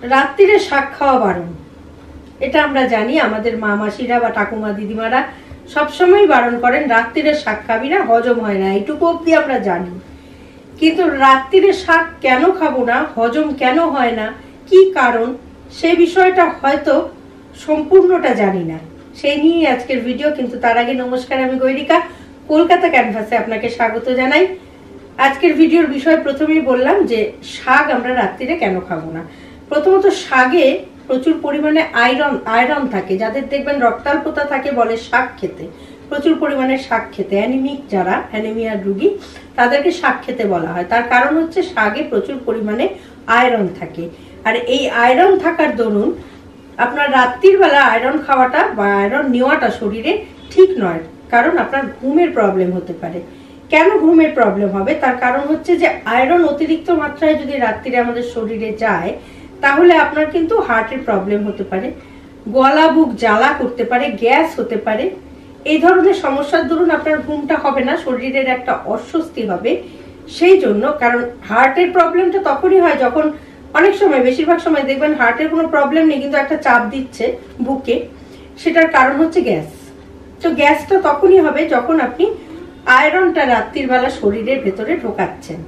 রাত্রিরে শাক খাওয়া বারণ, এটা আমরা জানি। আমাদের মা মাসিরা বা ঠাকুমা দিদিমারা সবসময় বারণ করেন রাত্রিরে শাক খাবি না, হজম হয় না, এইটুকু অবধি আমরা জানি। কিন্তু রাত্রিরে শাক কেন খাবো না, হজম কেন হয় না, কি কারণ, সেই বিষয়টা হয়তো সম্পূর্ণটা জানি না। সেই নিয়ে আজকের ভিডিও। কিন্তু তার আগে নমস্কার, আমি গৈরিকা, কলকাতা ক্যানভাসে আপনাকে স্বাগত জানাই। আজকের ভিডিওর বিষয় প্রথমেই বললাম যে শাক আমরা রাত্রিরে কেন খাবো না। প্রথমত শাকে প্রচুর পরিমাণে আয়রন থাকে। যাদের দেখবেন রক্তাল্পতা থাকে বলে শাক খেতে, প্রচুর পরিমাণে শাক খেতে। অ্যানিমিক যারা, অ্যানিমিয়ার রোগী, তাদেরকে শাক খেতে বলা হয়। তার কারণ হচ্ছে শাকে প্রচুর পরিমাণে আয়রন থাকে। আর এই আয়রন থাকার দরুন আপনার রাত্রির বেলা আয়রন খাওয়াটা বা আয়রন নেওয়াটা শরীরে ঠিক নয়। কারণ আপনার ঘুমের প্রবলেম হতে পারে। কেন ঘুমের প্রবলেম হবে, তার কারণ হচ্ছে যে আয়রন অতিরিক্ত মাত্রায় যদি রাত্রিরে আমাদের শরীরে যায় তাহলে আপনার কিন্তু হার্টের প্রবলেম হতে পারে, গলা বুক জ্বালা করতে পারে, গ্যাস হতে পারে। এই ধরনের সমস্যার দরুন আপনার ঘুমটা হবে না, শরীরের একটা অস্বস্তি হবে। সেই জন্য, কারণ হার্টের প্রবলেমটা তখনই হয় যখন, অনেক সময় বেশিরভাগ সময় দেখবেন হার্টের কোনো প্রবলেম নেই কিন্তু একটা চাপ দিচ্ছে বুকে, সেটার কারণ হচ্ছে গ্যাস। তো গ্যাসটা তখনই হবে যখন আপনি আয়রনটা রাত্রির বেলা শরীরের ভেতরে ঢোকাচ্ছেন,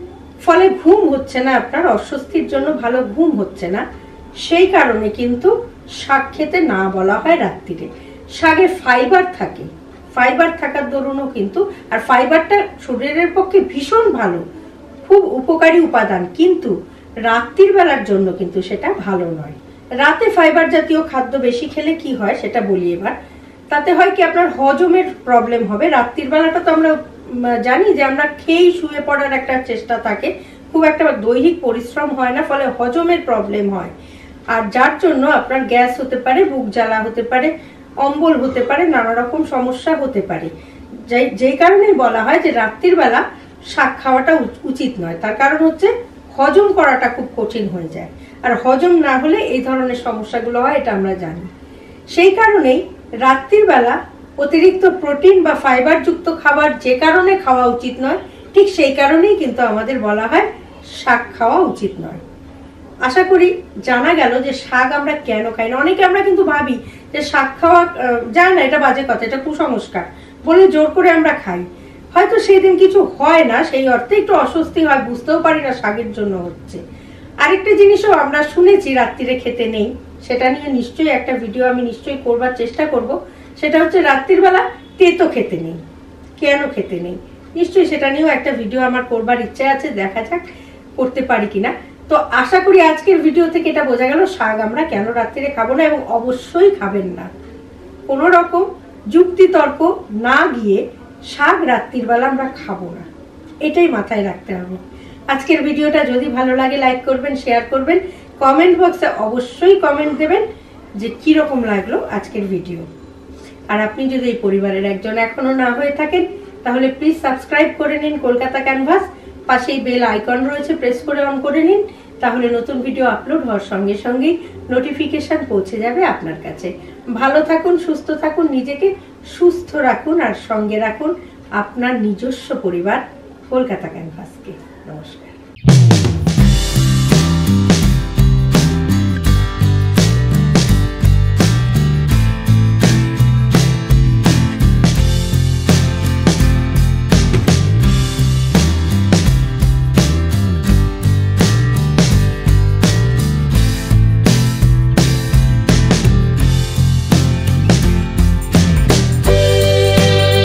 ফলে ঘুম হচ্ছে না, আপনার অস্বস্তির জন্য ভালো ঘুম হচ্ছে না। সেই কারণে কিন্তু শাক খেতে না বলা হয় রাত্রিরে। শাকে ফাইবার থাকে, ফাইবার থাকার দরুনও কিন্তু, আর ফাইবারটা শরীরের পক্ষে ভীষণ ভালো, খুব উপকারী উপাদান, কিন্তু রাত্রির বেলার জন্য কিন্তু সেটা ভালো নয়। রাতে ফাইবার জাতীয় খাদ্য বেশি খেলে কি হয় সেটা বলি এবার। তাতে হয় কি, আপনার হজমের প্রবলেম হবে। রাত্রির বেলাটা তো আমরা জানি যে আমরা খেয়েই শুয়ে পড়ার একটা চেষ্টা থাকে, খুব একটা দৈহিক পরিশ্রম হয় না, ফলে হজমের প্রবলেম হয়। আর যার জন্য আপনার গ্যাস হতে পারে, বুক জ্বালা হতে পারে, অম্বল হতে পারে, নানা রকম সমস্যা হতে পারে। যেই কারণেই বলা হয় যে রাত্রির বেলা শাক খাওয়াটা উচিত নয়। তার কারণ হচ্ছে হজম করাটা খুব কঠিন হয়ে যায়, আর হজম না হলে এই ধরনের সমস্যাগুলো হয়, এটা আমরা জানি। সেই কারণেই রাত্রির বেলা অতিরিক্ত প্রোটিন বা ফাইবার যুক্ত খাবার যে কারণে খাওয়া উচিত নয়, ঠিক সেই কারণেই কিন্তু আমাদের বলা হয় শাক খাওয়া উচিত নয়। আশা করি জানা গেল যে শাক আমরা কেন খাই না। অনেকে আমরা কিন্তু ভাবি যে শাক খাওয়া যায় না, এটা বাজে কথা, এটা কুসংস্কার বলে জোর করে আমরা খাই। হয়তো সেই দিন কিছু হয় না, সেই অর্থে একটু অস্বস্তি হয়, বুঝতেও পারি না শাকের জন্য হচ্ছে। আরেকটা জিনিসও আমরা শুনেছি রাত্রিরে খেতে নেই, সেটা নিয়ে নিশ্চয়ই একটা ভিডিও আমি নিশ্চয়ই করবার চেষ্টা করব। সেটা হচ্ছে রাত্রির বেলা তেতো খেতে নেই। কেন খেতে নেই, নিশ্চয়ই সেটা নিয়েও একটা ভিডিও আমার করবার ইচ্ছা আছে, দেখা যাক করতে পারি কিনা। তো আশা করি আজকের ভিডিও থেকে এটা বোঝা গেল শাক আমরা কেন রাত্রিরে খাবো না, এবং অবশ্যই খাবেন না। কোনো রকম যুক্তি তর্ক না গিয়ে শাক রাত্রির বেলা আমরা খাবো না, এটাই মাথায় রাখতে হবে। আজকের ভিডিওটা যদি ভালো লাগে লাইক করবেন, শেয়ার করবেন, কমেন্ট বক্সে অবশ্যই কমেন্ট দেবেন যে কিরকম লাগলো আজকের ভিডিও। আর আপনি যদি এই পরিবারের একজন এখনো না হয়ে থাকেন তাহলে প্লিজ সাবস্ক্রাইব করে নিন কলকাতা ক্যানভাস। পাশেই বেল আইকন রয়েছে, প্রেস করে অন করে নিন, তাহলে নতুন ভিডিও আপলোড হওয়ার সঙ্গে সঙ্গেই নোটিফিকেশন পৌঁছে যাবে আপনার কাছে। ভালো থাকুন, সুস্থ থাকুন, নিজেকে সুস্থ রাখুন, আর সঙ্গে রাখুন আপনার নিজস্ব পরিবার কলকাতা ক্যানভাসকে। নমস্কার।